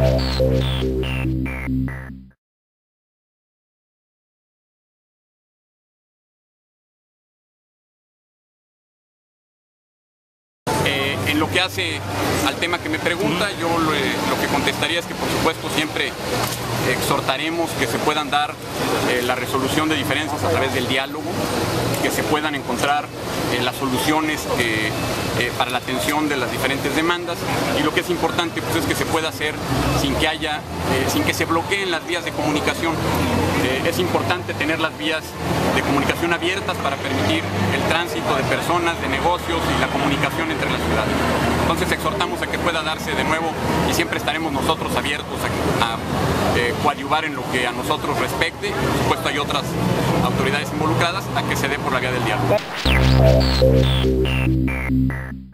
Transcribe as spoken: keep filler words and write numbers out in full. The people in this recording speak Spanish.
Eh, en lo que hace al tema que me pregunta, yo lo, lo que contestaría es que por supuesto siempre exhortaremos que se puedan dar eh, la resolución de diferencias a través del diálogo, que se puedan encontrar eh, las soluciones que, eh, para la atención de las diferentes demandas, y lo que es importante pues, es que se pueda hacer sin que haya, eh, sin que se bloqueen las vías de comunicación. Eh, es importante tener las vías de comunicación abiertas para permitir el tránsito de personas, de negocios y la comunicación entre las ciudades. Entonces exhortamos a que pueda darse de nuevo y siempre estaremos nosotros abiertos a, a eh, coadyuvar en lo que a nosotros respecte. Por supuesto hay otras autoridades involucradas, a que se dé por la vía del diálogo.